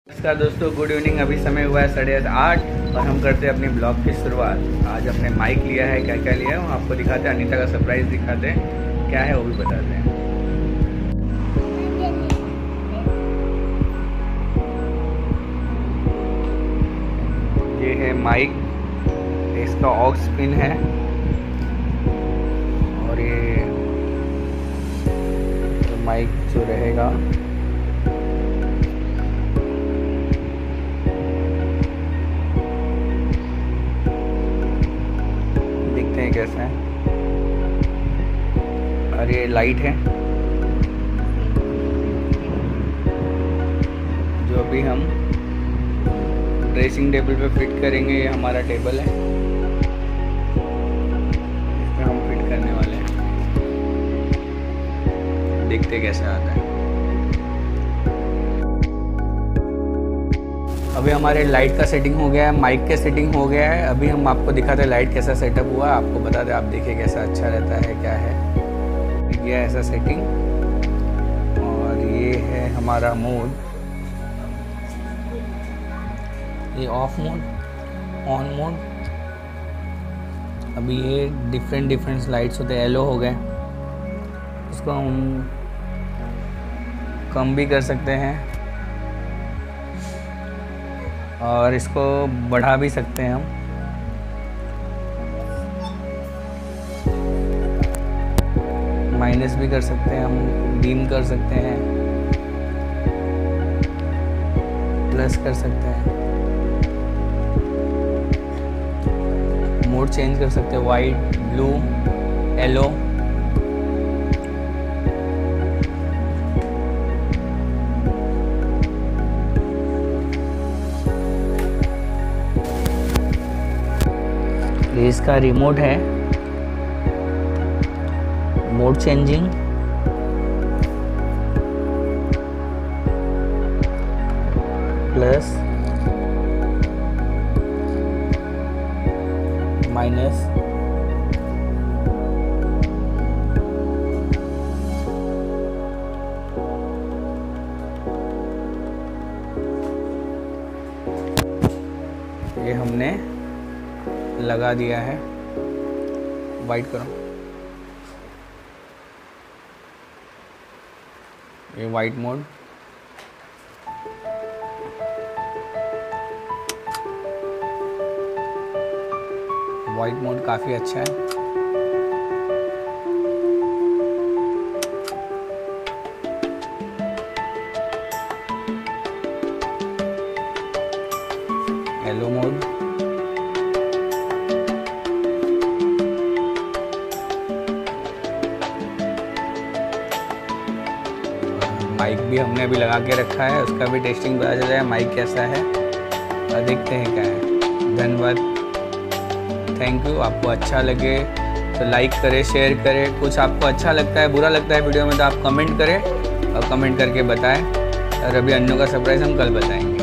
नमस्कार दोस्तों, good evening. अभी समय हुआ है 8:30 और हम करते हैं अपनी ब्लॉग की शुरुआत। आज अपने माइक लिया है, क्या क्या लिया है वो आपको दिखाते हैं। अनीता का सरप्राइज दिखाते हैं, क्या है वो भी बताते हैं। ये है माइक, इसका ऑक्स पिन है और ये माइक जो रहेगा कैसा है। और ये लाइट है जो अभी हम ड्रेसिंग टेबल पे फिट करेंगे। ये हमारा टेबल है, इसमें हम फिट करने वाले हैं। देखते कैसे आता है। अभी हमारे लाइट का सेटिंग हो गया है, माइक का सेटिंग हो गया है। अभी हम आपको दिखाते हैं लाइट कैसा सेटअप हुआ, आपको बता दें। आप देखिए कैसा अच्छा रहता है, क्या है ये ऐसा सेटिंग। और ये है हमारा मोड, ये ऑफ मोड, ऑन मोड। अभी ये डिफरेंट लाइट्स होते हैं, येलो हो गए, इसको हम कम भी कर सकते हैं और इसको बढ़ा भी सकते हैं हम। माइनस भी कर सकते हैं हम, डिम कर सकते हैं, प्लस कर सकते हैं, मोड चेंज कर सकते हैं, वाइट, ब्लू, येलो। ये इसका रिमोट है, मोड चेंजिंग, प्लस, माइनस, ये हमने लगा दिया है। वाइट करो, ये वाइट मोड। वाइट मोड काफ़ी अच्छा है। येलो मोड, माइक भी हमने अभी लगा के रखा है, उसका भी टेस्टिंग पता चल रहा है माइक कैसा है और देखते हैं क्या है। धन्यवाद, थैंक यू। आपको अच्छा लगे तो लाइक करें, शेयर करें। कुछ आपको अच्छा लगता है, बुरा लगता है वीडियो में तो आप कमेंट करें और कमेंट करके बताएं। और अभी अन्नू का सरप्राइज़ हम कल बताएंगे।